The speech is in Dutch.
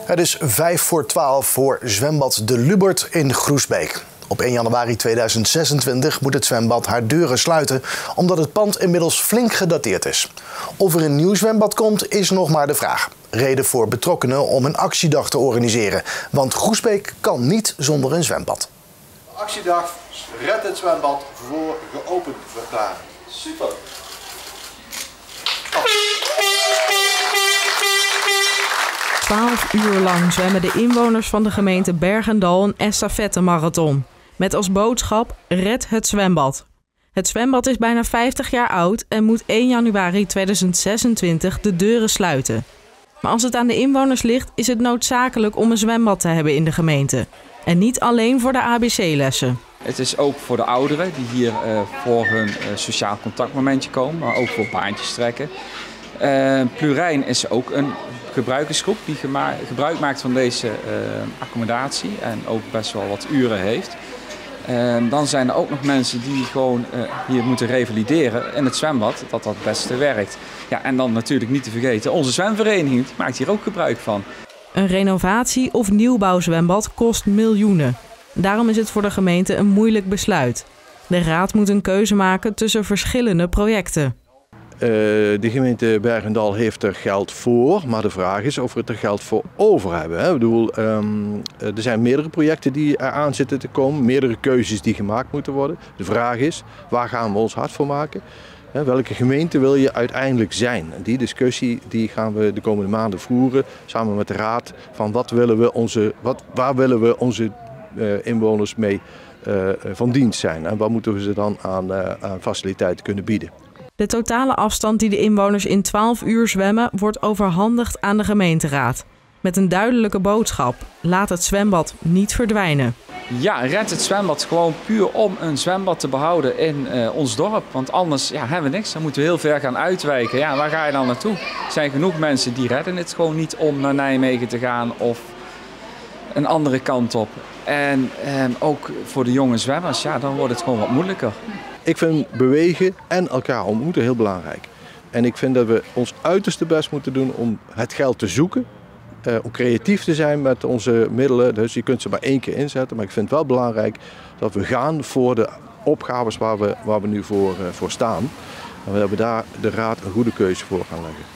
Het is 11:55 voor zwembad De Lubert in Groesbeek. Op 1 januari 2026 moet het zwembad haar deuren sluiten, omdat het pand inmiddels flink gedateerd is. Of er een nieuw zwembad komt, is nog maar de vraag. Reden voor betrokkenen om een actiedag te organiseren, want Groesbeek kan niet zonder een zwembad. De actiedag Red het zwembad voor geopend verklaren. Super! 12 uur lang zwemmen de inwoners van de gemeente Bergendal een estafette-marathon. Met als boodschap: red het zwembad. Het zwembad is bijna 50 jaar oud en moet 1 januari 2026 de deuren sluiten. Maar als het aan de inwoners ligt, is het noodzakelijk om een zwembad te hebben in de gemeente. En niet alleen voor de ABC-lessen. Het is ook voor de ouderen die hier voor hun sociaal contactmomentje komen, maar ook voor baantjes trekken. Plurijn is ook een gebruikersgroep die gebruik maakt van deze accommodatie en ook best wel wat uren heeft. Dan zijn er ook nog mensen die gewoon hier moeten revalideren in het zwembad, dat het beste werkt. Ja, en dan natuurlijk niet te vergeten, onze zwemvereniging maakt hier ook gebruik van. Een renovatie of nieuwbouwzwembad kost miljoenen. Daarom is het voor de gemeente een moeilijk besluit. De raad moet een keuze maken tussen verschillende projecten. De gemeente Bergendal heeft er geld voor, maar de vraag is of we er geld voor over hebben. Ik bedoel, er zijn meerdere projecten die eraan zitten te komen, meerdere keuzes die gemaakt moeten worden. De vraag is, waar gaan we ons hard voor maken? Welke gemeente wil je uiteindelijk zijn? Die discussie die gaan we de komende maanden voeren, samen met de raad, van waar willen we onze inwoners mee van dienst zijn en wat moeten we ze dan aan faciliteiten kunnen bieden. De totale afstand die de inwoners in 12 uur zwemmen wordt overhandigd aan de gemeenteraad. Met een duidelijke boodschap: laat het zwembad niet verdwijnen. Ja, red het zwembad gewoon puur om een zwembad te behouden in ons dorp. Want anders hebben we niks. Dan moeten we heel ver gaan uitwijken. Ja, waar ga je dan naartoe? Er zijn genoeg mensen die redden het gewoon niet om naar Nijmegen te gaan of een andere kant op. En ook voor de jonge zwemmers, dan wordt het gewoon wat moeilijker. Ik vind bewegen en elkaar ontmoeten heel belangrijk. En ik vind dat we ons uiterste best moeten doen om het geld te zoeken. Om creatief te zijn met onze middelen. Dus je kunt ze maar 1 keer inzetten. Maar ik vind het wel belangrijk dat we gaan voor de opgaves waar we nu voor staan. En dat we daar de raad een goede keuze voor gaan leggen.